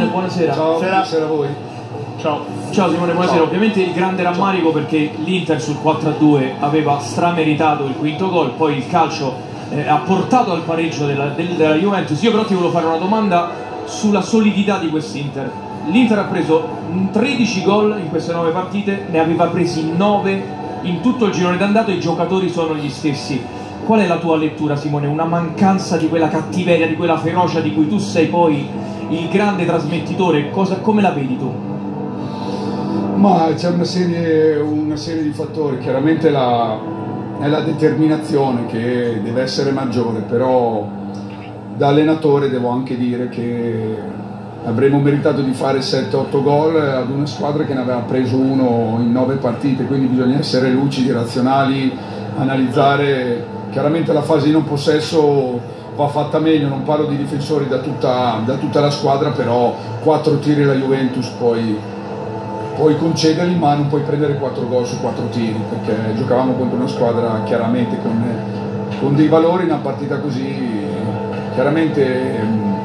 buonasera. Ciao, buonasera a voi. Ciao Simone, buonasera. Ciao. Ovviamente il grande rammarico perché l'Inter sul 4-2 aveva strameritato il quinto gol, poi il calcio ha portato al pareggio della Juventus. Io però ti volevo fare una domanda sulla solidità di quest'Inter. L'Inter ha preso 13 gol in queste 9 partite, ne aveva presi 9 in tutto il girone d'andata, i giocatori sono gli stessi. Qual è la tua lettura, Simone? Una mancanza di quella cattiveria, di quella ferocia di cui tu sei poi il grande trasmettitore? Come la vedi tu? Ma c'è una serie di fattori. Chiaramente è la determinazione che deve essere maggiore, però da allenatore devo anche dire che avremmo meritato di fare 7-8 gol ad una squadra che ne aveva preso uno in 9 partite, quindi bisogna essere lucidi, razionali, analizzare. Chiaramente la fase di non possesso va fatta meglio, non parlo di difensori da tutta la squadra, però 4 tiri la Juventus puoi concederli, ma non puoi prendere 4 gol su 4 tiri, perché giocavamo contro una squadra chiaramente con dei valori. In una partita così chiaramente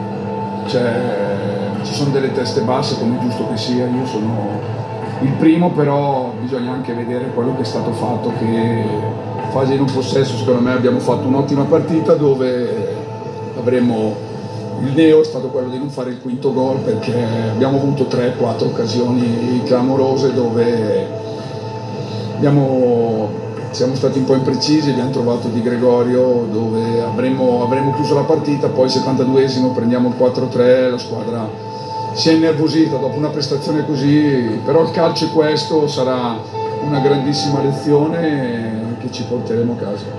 ci sono delle teste basse, come è giusto che sia. Io sono il primo, però bisogna anche vedere quello che è stato fatto, che fase di non possesso secondo me abbiamo fatto un'ottima partita, dove il neo è stato quello di non fare il quinto gol, perché abbiamo avuto 3-4 occasioni clamorose dove siamo stati un po' imprecisi, abbiamo trovato Di Gregorio dove avremmo chiuso la partita. Poi 72esimo prendiamo il 4-3, la squadra si è innervosita dopo una prestazione così, però il calcio è questo, sarà una grandissima lezione che ci porteremo a casa.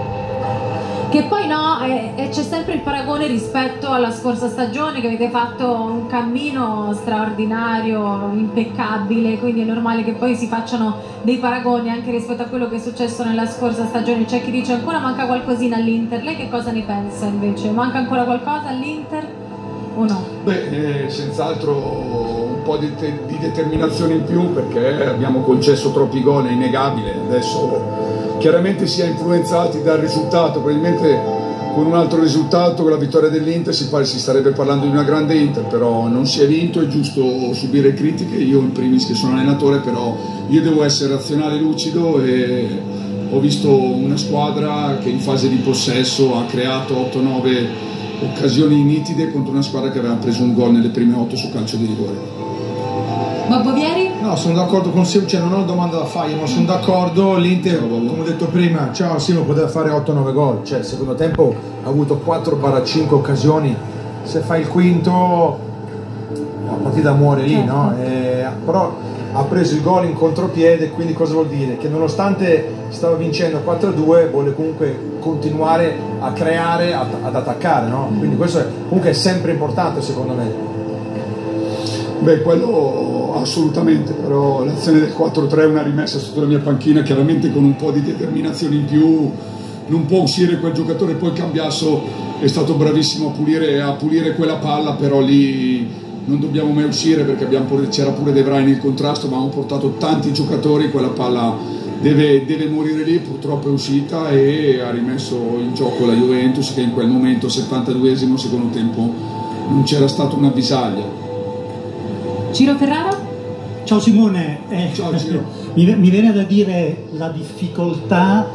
Che poi no, c'è sempre il paragone rispetto alla scorsa stagione, che avete fatto un cammino straordinario, impeccabile, quindi è normale che poi si facciano dei paragoni anche rispetto a quello che è successo nella scorsa stagione. C'è chi dice ancora manca qualcosina all'Inter, lei che cosa ne pensa invece? Manca ancora qualcosa all'Inter o no? Beh, senz'altro un po' di determinazione in più, perché abbiamo concesso troppi gol, è innegabile. Adesso chiaramente si è influenzati dal risultato, probabilmente con un altro risultato, con la vittoria dell'Inter si starebbe parlando di una grande Inter, però non si è vinto, è giusto subire critiche. Io in primis che sono allenatore, però io devo essere razionale e lucido, e ho visto una squadra che in fase di possesso ha creato 8-9 occasioni nitide contro una squadra che aveva preso un gol nelle prime 8 su calcio di rigore. Babbo Vieri? No, sono d'accordo con Simo, cioè non ho domanda da fargli, ma sono d'accordo. L'Inter, come ho detto prima, ciao Simo, poteva fare 8-9 gol, cioè il secondo tempo ha avuto 4-5 occasioni, se fa il quinto la partita muore lì, no? Però ha preso il gol in contropiede, quindi cosa vuol dire? Che nonostante stava vincendo 4-2 vuole comunque continuare a creare, ad attaccare, no? Quindi questo comunque è sempre importante secondo me. Beh, quello assolutamente, però l'azione del 4-3 è una rimessa sotto la mia panchina, chiaramente con un po' di determinazione in più. Non può uscire quel giocatore. Poi Cambiasso è stato bravissimo a pulire quella palla, però lì non dobbiamo mai uscire, perché c'era pure De Vrij nel contrasto, ma abbiamo portato tanti giocatori, quella palla deve morire lì. Purtroppo è uscita e ha rimesso in gioco la Juventus, che in quel momento, 72esimo secondo tempo, non c'era stata un'avvisaglia. Ciro Ferrara? Ciao Simone, Ciao Ciro. mi viene da dire la difficoltà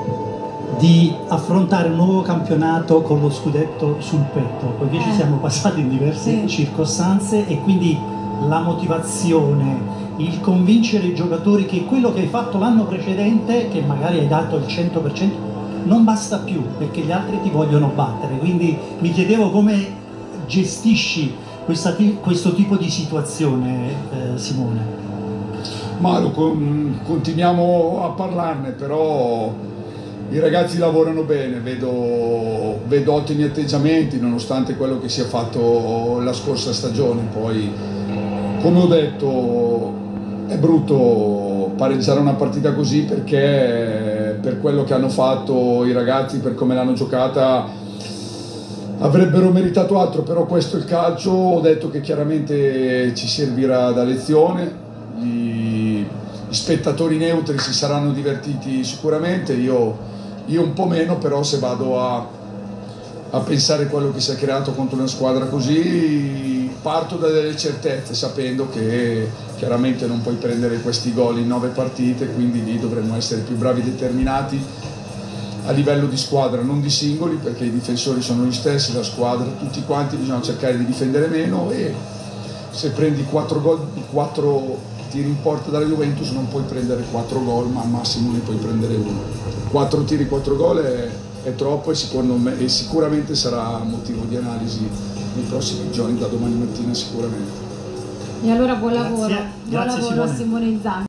di affrontare un nuovo campionato con lo scudetto sul petto, poiché ci siamo passati in diverse circostanze, e quindi la motivazione, il convincere i giocatori che quello che hai fatto l'anno precedente, che magari hai dato il 100%, non basta più, perché gli altri ti vogliono battere. Quindi mi chiedevo come gestisci questo tipo di situazione, Simone. Ma continuiamo a parlarne, però i ragazzi lavorano bene, vedo ottimi atteggiamenti nonostante quello che si è fatto la scorsa stagione. Poi, come ho detto, è brutto pareggiare una partita così, perché per quello che hanno fatto i ragazzi, per come l'hanno giocata, avrebbero meritato altro. Però questo è il calcio. Ho detto che chiaramente ci servirà da lezione. Gli spettatori neutri si saranno divertiti sicuramente, io un po' meno, però se vado a pensare quello che si è creato contro una squadra così, parto da delle certezze, sapendo che chiaramente non puoi prendere questi gol in 9 partite, quindi lì dovremmo essere più bravi e determinati a livello di squadra, non di singoli, perché i difensori sono gli stessi, la squadra, tutti quanti bisogna cercare di difendere meno, e se prendi 4 gol, 4 tiri in porta dalla Juventus non puoi prendere 4 gol, ma al massimo ne puoi prendere 1. 4 tiri, 4 gol è troppo, e secondo me e sicuramente sarà motivo di analisi nei prossimi giorni, da domani mattina sicuramente. E allora buon lavoro, Grazie buon lavoro Simone. a Simone Inzaghi.